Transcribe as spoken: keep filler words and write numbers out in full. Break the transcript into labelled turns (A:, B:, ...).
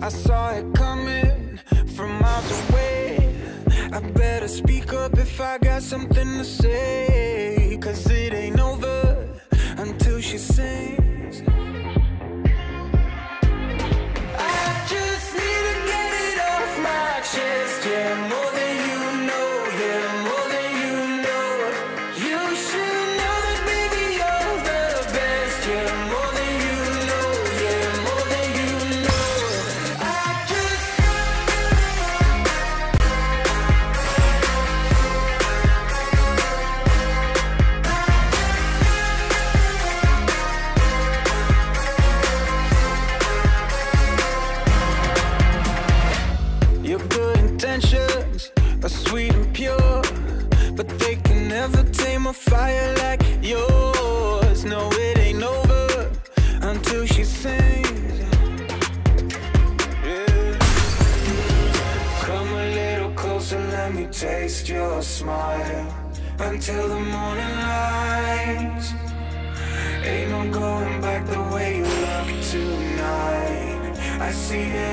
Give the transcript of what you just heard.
A: I saw it coming from miles away. I better speak up if I got something to say, 'cause it ain't over until she sings. I just need to get it off my chest. Yeah, more than you know. Yeah, more than you know. You should know that, baby, you're the best. Yeah, more than you know. Yeah, more than you know. I just your good intentions are sweet and pure, but they can never tame a fire like yours. No, it ain't over until she sings. Yeah. Come a little closer, let me taste your smile until the morning light. Ain't no going back the way you look tonight. I see it